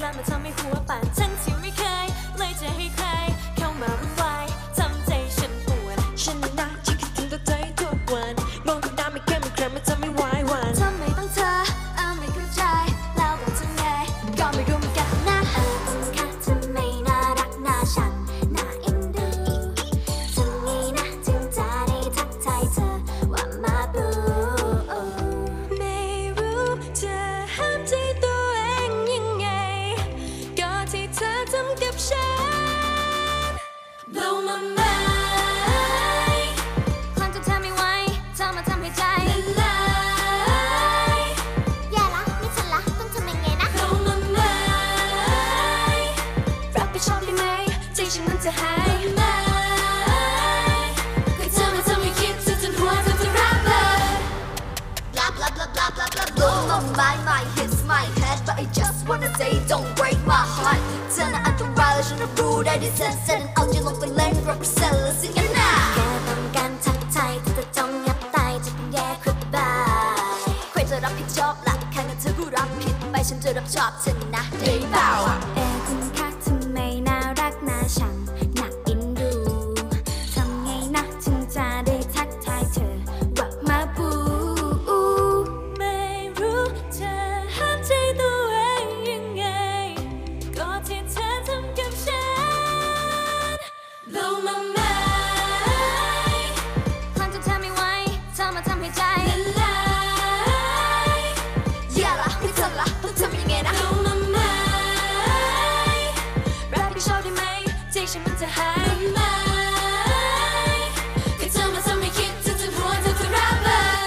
กล้ามาทำให้หัวปั่นทั้งที่ไม่เคยเลยจะให้ใครเข้ามาวุ่นวายทำใจฉันปวดฉันน่ะที่คิดถึงตัวเธอทุกวันมองดูหน้าไม่แก้มไม่แคร์มันจะไม่ไหวหวานทำไมต้องเธอไม่เข้าใจแล้วบอกทำไงก็ไม่รู้เหมือนกันนะค่ะทำไมน่ารักน่าชังน่าเอ็นดูทำไงนะถึงจะได้ทักทายเธอว่ามาบูไม่รู้จะห้ามใจตัวเองยังไงก็ที่เธอทำกับฉัน Blow my mind ความจำเธอไม่ไหวเธอมาทำให้ใจละลายแย่ละนี่ฉันละต้องทำยังไงนะ Blow my mind รับผิดชอบได้ไหมใจฉันมันจะหายไหมเคยเธอมาทำให้คิดจนหัวเธอจะรับเลย Blah blah blah blah blah blah blow my mind my hits my head but I just wanna say don't break my heart เธอน่ะอันตรายและฉันรับรู้ได้ที่เธอเส้นเอาใจลงไปเล่น represent และสิ่งนั้นน่ะแค่ต้องการทักทายเธอจะจ้องยับตายจะเป็นแย่ครึบบายใครจะรับผิดชอบล่ะแค่นั้นเธอก็รับผิดไปฉันจะรับชอบเธอนะได้เปล่าคุณคะทำไมน่ารักน่าชังน่าเอ็นดูทำไงนะถึงจะได้ทักทายเธอว่ามาบูไม่รู้จะห้ามใจตัวเองยังไงก็ที่เธอทำกับฉัน Blow my mind ความจำเธอไม่ไหวเธอมาทำให้ใจละลายอย่าละไม่เธอละต้องทำยังไงนะ Blow my mind รับผิดชอบได้ไหมใจฉันมันจะหายไหมแค่เธอมาทำให้คิดจนหัวเธอจะรับเลย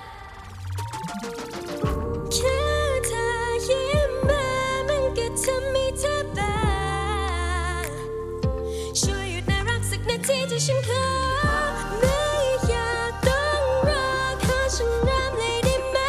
แค่เธอยิ้มมามันก็ทำให้เธอบ้าช่วยหยุดน่ารักสักนาทีที่ฉันขอไม่อยากต้องรอขอฉันรำเลยได้ไหม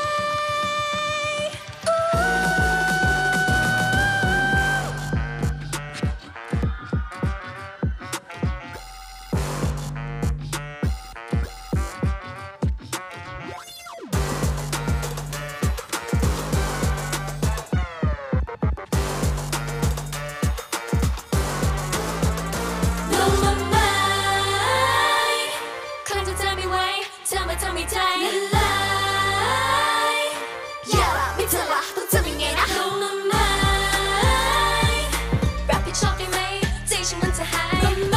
Blow my mind ครั้งที่เธอไม่ไหวเธอมาทำให้ใจละลายอย่าละไม่เธอละต้องทำยังไงนะ Blow my mind รับผิดชอบได้ไหมใจฉันมันจะหายไหม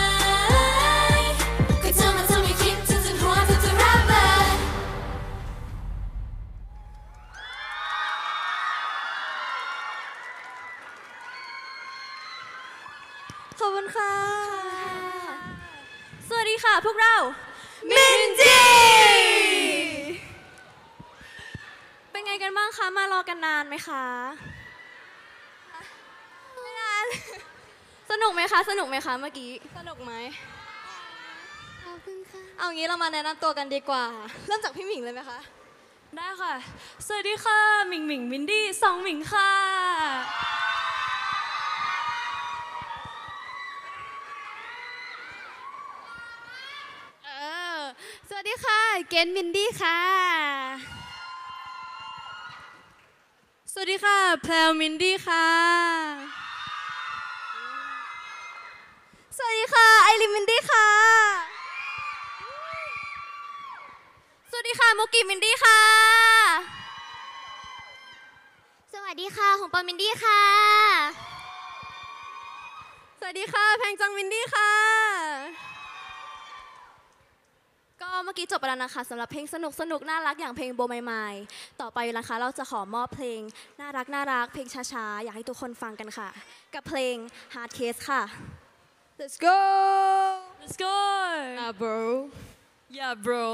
เคยเธอมาทำให้คิดจนหัวเธอจะรับเลยขอบคุณค่ะสวัสดีค่ะพวกเรามินจีเป็นไงกันบ้างคะมารอกันนานไหมคะไม่นานสนุกไหมคะเมื่อกี้สนุกไหมขอบคุณค่ะเอางี้เรามาแนะนำตัวกันดีกว่าเริ่มจากพี่หมิงเลยไหมคะได้ค่ะสวัสดีค่ะหมิงมินดี้สองหมิงค่ะสวัสดีค่ะเกนมินดี้ค่ะสวัสดีค่ะแพลวมินดี้ค่ะสวัสดีค่ะไอรินมินดี้ค่ะสวัสดีค่ะมุกิมินดี้ค่ะสวัสดีค่ะหงปอมินดี้ค่ะสวัสดีค่ะแพงจังมินดี้ค่ะก็เมื่อกี้จบไปแล้วนะคะสำหรับเพลงสนุกน่ารักอย่างเพลงโบไมไมต่อไปนะคะเราจะขอมอบเพลงน่ารักเพลงช้าๆอยากให้ทุกคนฟังกันค่ะกับเพลง Hard Case ค่ะ Let's go yeah bro yeah bro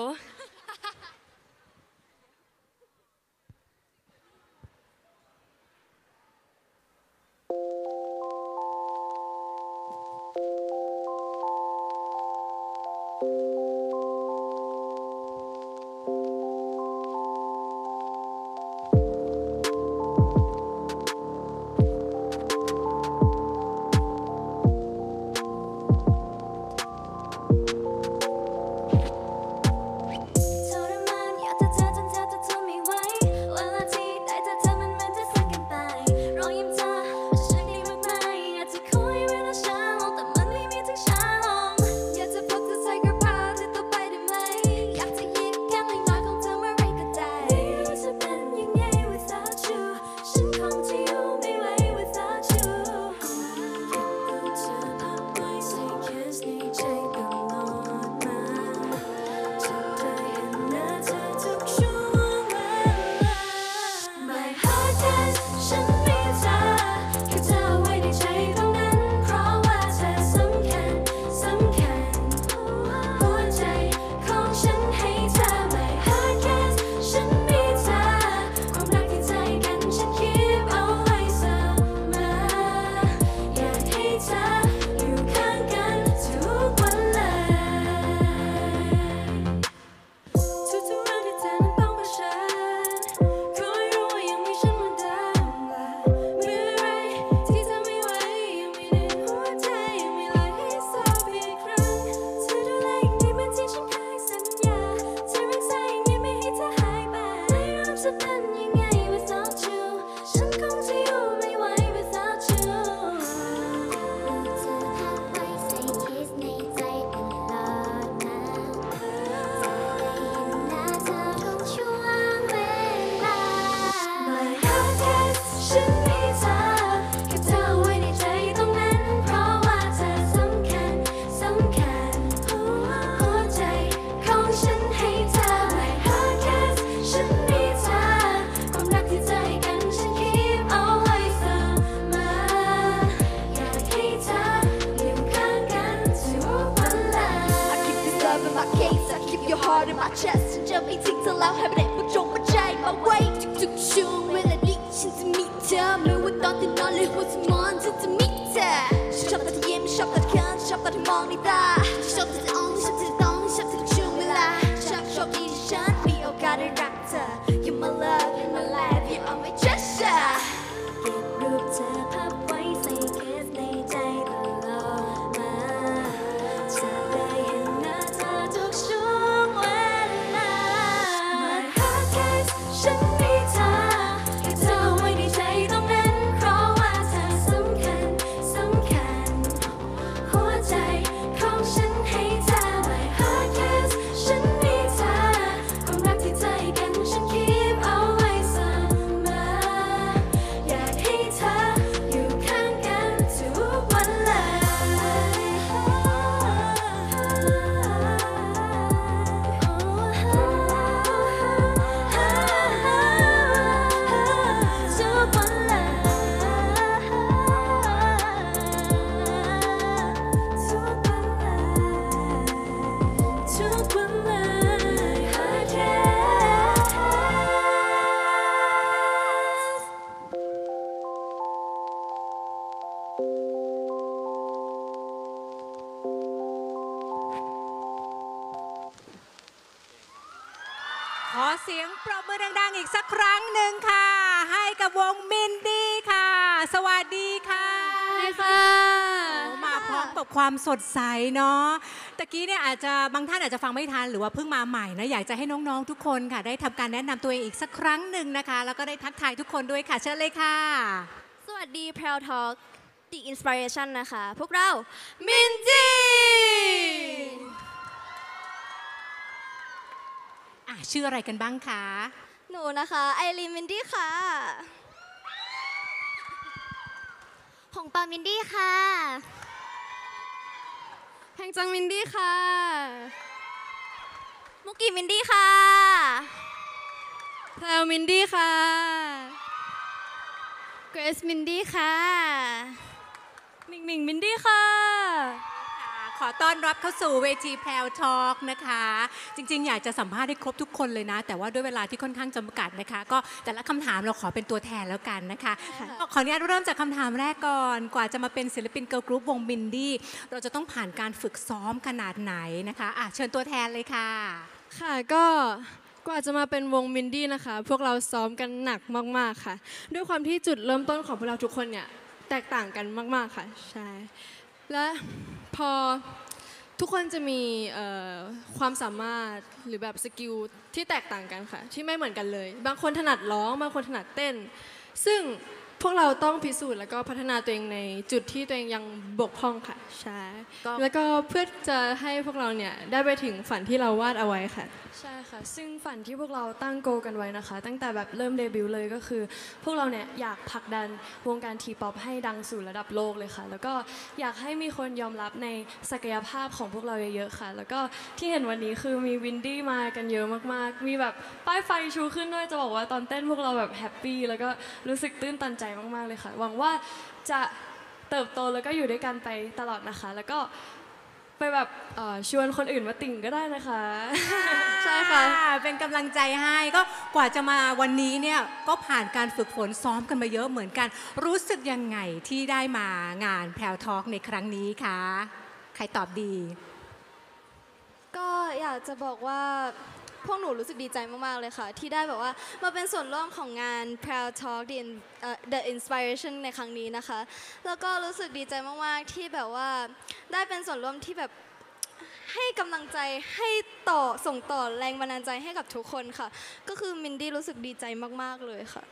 เสียงปรบมือดังๆอีกสักครั้งหนึ่งค่ะให้กับวงมินดี้ค่ะสวัสดีค่ะสวัสดีค่ะมาพร้อมกับความสดใสเนาะตะกี้เนี่ยอาจจะบางท่านอาจจะฟังไม่ทันหรือว่าเพิ่งมาใหม่นะอยากจะให้น้องๆทุกคนค่ะได้ทำการแนะนำตัวเองอีกสักครั้งหนึ่งนะคะแล้วก็ได้ทักทายทุกคนด้วยค่ะเชิญเลยค่ะสวัสดี Proud Talk The Inspiration นะคะพวกเรามินดี้ชื่ออะไรกันบ้างคะหนูนะคะไอรีนมินดี้ค่ะหงเปามินดี้ค่ะแพงจังมินดี้ค่ะมุกกี้มินดี้ค่ะแพลวมินดี้ค่ะเกรซมินดี้ค่ะมิงมิงมินดี้ค่ะขอต้อนรับเข้าสู่เวทีแพลวทอล์กนะคะจริงๆอยากจะสัมภาษณ์ให้ครบทุกคนเลยนะแต่ว่าด้วยเวลาที่ค่อนข้างจำกัดนะคะก็แต่ละคำถามเราขอเป็นตัวแทนแล้วกันนะคะขออนุญาตเริ่มจากคำถามแรกก่อนกว่าจะมาเป็นศิลปินเกิร์ลกรุ๊ปวงมินดี้เราจะต้องผ่านการฝึกซ้อมขนาดไหนนะคะเชิญตัวแทนเลยค่ะค่ะก็กว่าจะมาเป็นวงมินดี้นะคะพวกเราซ้อมกันหนักมากๆค่ะด้วยความที่จุดเริ่มต้นของพวกเราทุกคนเนี่ยแตกต่างกันมากๆค่ะใช่และพอทุกคนจะมีความสามารถหรือแบบสกิลที่แตกต่างกันค่ะที่ไม่เหมือนกันเลยบางคนถนัดร้องบางคนถนัดเต้นซึ่งพวกเราต้องพิสูจน์แล้วก็พัฒนาตัวเองในจุดที่ตัวเองยังบกพร่องค่ะใช่แล้วก็เพื่อจะให้พวกเราเนี่ยได้ไปถึงฝันที่เราวาดเอาไว้ค่ะใช่ค่ะซึ่งฝันที่พวกเราตั้งโกกันไว้นะคะตั้งแต่แบบเริ่มเดบิวต์เลยก็คือพวกเราเนี่ยอยากผลักดันวงการทีป๊อปให้ดังสู่ระดับโลกเลยค่ะแล้วก็อยากให้มีคนยอมรับในศักยภาพของพวกเราเยอะๆค่ะแล้วก็ที่เห็นวันนี้คือมีวินดี้มากันเยอะมากๆมีแบบป้ายไฟชูขึ้นด้วยจะบอกว่าตอนเต้นพวกเราแบบแฮปปี้แล้วก็รู้สึกตื้นตันใจมากๆเลยค่ะหวังว่าจะเติบโตแล้วก็อยู่ด้วยกันไปตลอดนะคะแล้วก็ไปแบบชวนคนอื่นมาติ่งก็ได้นะคะใช่ค่ะเป็นกำลังใจให้ก็กว่าจะมาวันนี้เนี่ยก็ผ่านการฝึกฝนซ้อมกันมาเยอะเหมือนกันรู้สึกยังไงที่ได้มางานแพลวทอล์กในครั้งนี้คะใครตอบดีก็อยากจะบอกว่าพวกหนูรู้สึกดีใจมากๆเลยค่ะที่ได้แบบว่ามาเป็นส่วนร่วมของงาน Proud Talk The Inspiration ในครั้งนี้นะคะแล้วก็รู้สึกดีใจมากๆที่แบบว่าได้เป็นส่วนร่วมที่แบบให้กำลังใจให้ส่งต่อแรงบันดาลใจให้กับทุกคนค่ะก็คือมินดี้รู้สึกดีใจมากๆเลยค่ะ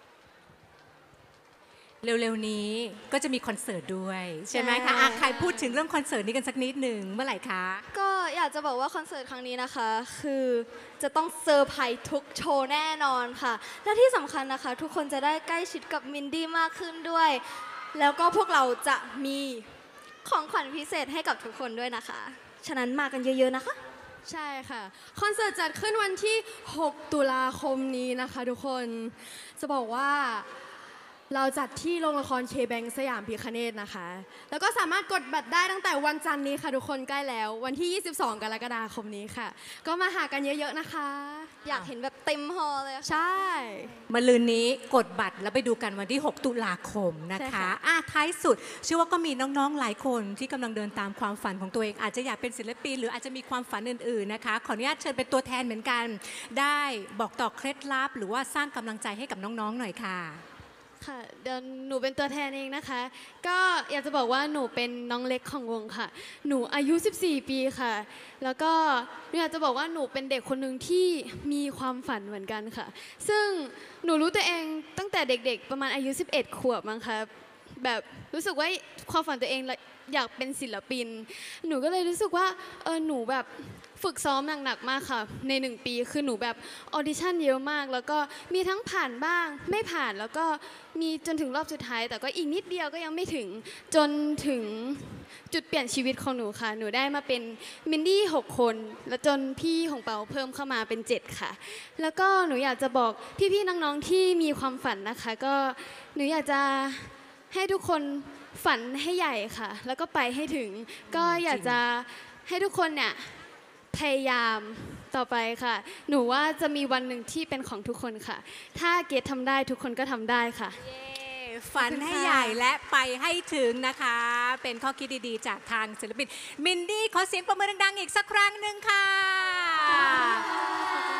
เร็วๆนี้ก็จะมีคอนเสิร์ตด้วยใช่ไหมคะใครพูดถึงเรื่องคอนเสิร์ตนี้กันสักนิดหนึ่งเมื่อไหร่คะก็อยากจะบอกว่าคอนเสิร์ตครั้งนี้นะคะคือจะต้องเซอร์ไพรส์ทุกโชว์แน่นอนค่ะและที่สำคัญนะคะทุกคนจะได้ใกล้ชิดกับมินดี้มากขึ้นด้วยแล้วก็พวกเราจะมีของขวัญพิเศษให้กับทุกคนด้วยนะคะฉะนั้นมากันเยอะๆนะคะใช่ค่ะคอนเสิร์ตจัดขึ้นวันที่6 ตุลาคมนี้นะคะทุกคนจะบอกว่าเราจัดที่โรงละครเคแบงสยามพิคเนตนะคะแล้วก็สามารถกดบัตรได้ตั้งแต่วันจันทร์นี้ค่ะทุกคนใกล้แล้ววันที่ 22 กรกฎาคมนี้ค่ะก็มาหากันเยอะๆนะคะอยากเห็นแบบเต็มฮอลเลยใช่มะรืนนี้กดบัตรแล้วไปดูกันวันที่ 6 ตุลาคมนะคะท้ายสุดเชื่อว่าก็มีน้องๆหลายคนที่กำลังเดินตามความฝันของตัวเองอาจจะอยากเป็นศิลปินหรืออาจจะมีความฝันอื่นๆนะคะขออนุญาตเชิญเป็นตัวแทนเหมือนกันได้บอกต่อเคล็ดลับหรือว่าสร้างกำลังใจให้กับน้องๆหน่อยค่ะค่ะเดี๋ยวหนูเป็นตัวแทนเองนะคะก็อยากจะบอกว่าหนูเป็นน้องเล็กของวงค่ะหนูอายุ14 ปีค่ะแล้วก็อยากจะบอกว่าหนูเป็นเด็กคนหนึ่งที่มีความฝันเหมือนกันค่ะซึ่งหนูรู้ตัวเองตั้งแต่เด็กๆประมาณอายุ11 ขวบมั้งคะแบบรู้สึกว่าความฝันตัวเองอยากเป็นศิลปินหนูก็เลยรู้สึกว่าหนูแบบฝึกซ้อมหนักๆมากค่ะใน1 ปีคือหนูแบบออดิชั่นเยอะมากแล้วก็มีทั้งผ่านบ้างไม่ผ่านแล้วก็มีจนถึงรอบสุดท้ายแต่ก็อีกนิดเดียวก็ยังไม่ถึงจนถึงจุดเปลี่ยนชีวิตของหนูค่ะหนูได้มาเป็นมินดี้6 คนแล้วจนพี่ของเปาเพิ่มเข้ามาเป็น7ค่ะแล้วก็หนูอยากจะบอกพี่ๆน้องๆที่มีความฝันนะคะก็หนูอยากจะให้ทุกคนฝันให้ใหญ่ค่ะแล้วก็ไปให้ถึงก็อยากจะให้ทุกคนเนี่ยพยายามต่อไปค่ะหนูว่าจะมีวันหนึ่งที่เป็นของทุกคนค่ะถ้าเกดทำได้ทุกคนก็ทำได้ค่ะฝันให้ใหญ่และไปให้ถึงนะคะเป็นข้อคิดดีๆจากทางศิลปินมินดี้ขอเสียงปรบมือดังๆอีกสักครั้งหนึ่งค่ะขอบ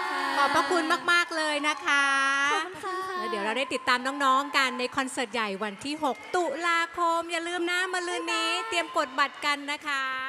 อบพระคุณมากๆเลยนะคะขอบคุณค่ะแล้วเดี๋ยวเราได้ติดตามน้องๆกันในคอนเสิร์ตใหญ่วันที่ 6 ตุลาคม อย่าลืมนะมะรืนนี้เตรียมกดบัตรกันนะคะ